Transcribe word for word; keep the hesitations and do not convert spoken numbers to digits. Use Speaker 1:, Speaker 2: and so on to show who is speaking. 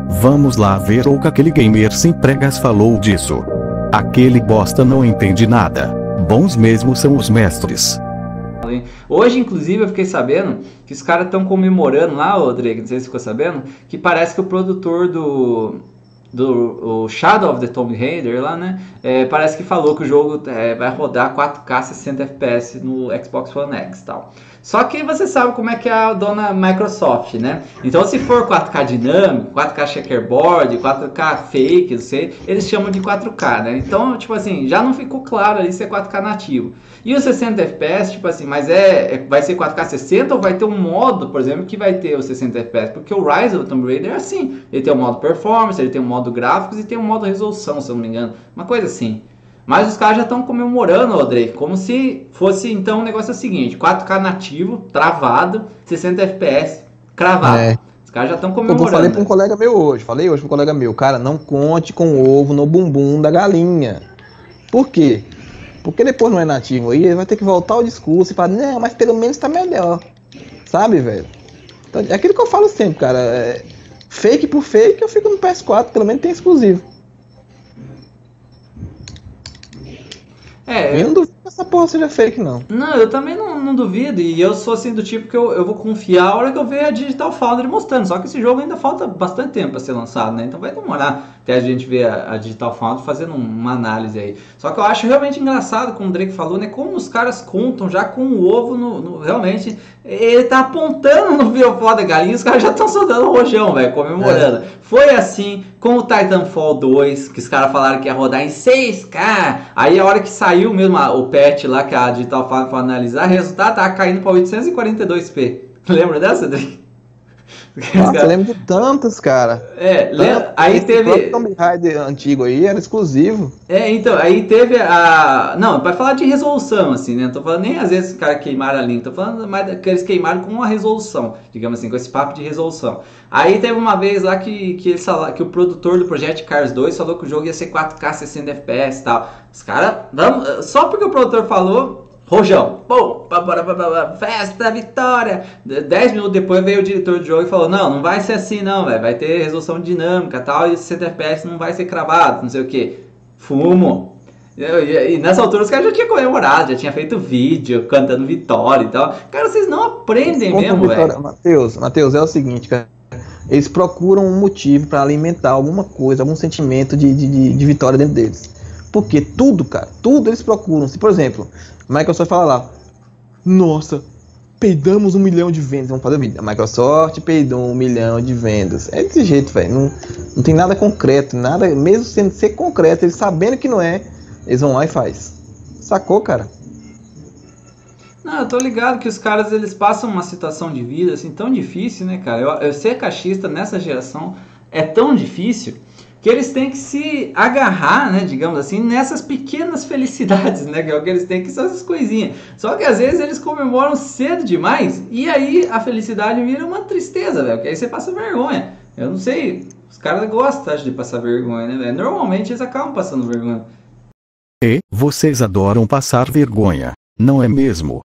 Speaker 1: Vamos lá ver o que aquele gamer sem pregas falou disso. Aquele bosta não entende nada. Bons mesmo são os mestres.
Speaker 2: Hoje, inclusive, eu fiquei sabendo que os caras estão comemorando lá, ô Drake, não sei se você ficou sabendo, que parece que o produtor do, do o Shadow of the Tomb Raider lá, né, é, parece que falou que o jogo é, vai rodar quatro K sessenta F P S no Xbox One X e tal. Só que você sabe como é que é a dona Microsoft, né? Então, se for quatro K dinâmico, quatro K checkerboard, quatro K fake, não sei, eles chamam de quatro K, né? Então, tipo assim, já não ficou claro ali se é quatro K nativo. E o sessenta F P S, tipo assim, mas é, é vai ser quatro K sessenta ou vai ter um modo, por exemplo, que vai ter o sessenta F P S? Porque o Rise of the Tomb Raider é assim, ele tem um modo performance, ele tem um modo gráficos e tem um modo resolução, se eu não me engano, uma coisa assim. Mas os caras já estão comemorando, Drake, como se fosse, então, o negócio é o seguinte, quatro K nativo, travado, sessenta F P S, cravado. É. Os caras já estão comemorando.
Speaker 3: Eu falei para um colega meu hoje, falei hoje para um colega meu, cara, não conte com o ovo no bumbum da galinha. Por quê? Porque depois não é nativo aí, ele vai ter que voltar ao discurso e falar, não, mas pelo menos tá melhor. Sabe, velho? Então, é aquilo que eu falo sempre, cara, é, fake por fake, eu fico no P S quatro, pelo menos tem exclusivo. É, eu não duvido que essa porra seja fake, não.
Speaker 2: Não, eu também não, não duvido. E eu sou assim do tipo que eu, eu vou confiar a hora que eu ver a Digital Foundry mostrando. Só que esse jogo ainda falta bastante tempo para ser lançado, né? Então vai demorar até a gente ver a, a Digital Foundry fazendo uma análise aí. Só que eu acho realmente engraçado, como o Drake falou, né? Como os caras contam já com o ovo no... no realmente, ele tá apontando no Biofó da galinha, os caras já estão soltando o rojão, velho, comemorando. É. Foi assim com o Titanfall dois, que os caras falaram que ia rodar em seis K. Aí a hora que saiu mesmo a, o patch lá que a Digital Foundry foi analisar, o resultado tava caindo para oitocentos e quarenta e dois p. Lembra dessa, Drake?
Speaker 3: Nossa, cara... eu lembro de tantos, cara.
Speaker 2: É, lembra? Aí
Speaker 3: esse
Speaker 2: teve.
Speaker 3: O Tomb Raider antigo aí era exclusivo.
Speaker 2: É, então, aí teve a. Não, pra falar de resolução, assim, né? Não tô falando nem às vezes os caras queimaram a link, tô falando mais que eles queimaram com uma resolução, digamos assim, com esse papo de resolução. Aí teve uma vez lá que, que, eles falaram, que o produtor do Project Cars dois falou que o jogo ia ser quatro K sessenta F P S e tal. Os caras. Só porque o produtor falou. Rojão, pô, festa, vitória. dez minutos depois veio o diretor do jogo e falou: não, não vai ser assim não, véio. Vai ter resolução dinâmica tal, e sessenta F P S não vai ser cravado, não sei o que. Fumo. E, e, e nessa altura os caras já tinham comemorado, já tinha feito vídeo cantando vitória e tal. Cara, vocês não aprendem mesmo, velho.
Speaker 3: Matheus, Matheus, é o seguinte, cara. Eles procuram um motivo para alimentar alguma coisa, algum sentimento de, de, de, de vitória dentro deles. Porque tudo, cara, tudo eles procuram. Se, por exemplo, a Microsoft fala lá, nossa, peidamos um milhão de vendas, vamos fazer o vídeo. A Microsoft peidou um milhão de vendas. É desse jeito, velho. Não, não tem nada concreto, nada, mesmo sendo ser concreto, eles sabendo que não é, eles vão lá e faz. Sacou, cara?
Speaker 2: Não, eu tô ligado que os caras, eles passam uma situação de vida assim tão difícil, né, cara? Eu, eu ser caixista nessa geração é tão difícil que eles têm que se agarrar, né, digamos assim, nessas pequenas felicidades, né, que é o que eles têm, que são essas coisinhas. Só que às vezes eles comemoram cedo demais e aí a felicidade vira uma tristeza, velho, que aí você passa vergonha. Eu não sei, os caras gostam de passar vergonha, né, velho? Normalmente eles acabam passando vergonha.
Speaker 1: E vocês adoram passar vergonha, não é mesmo?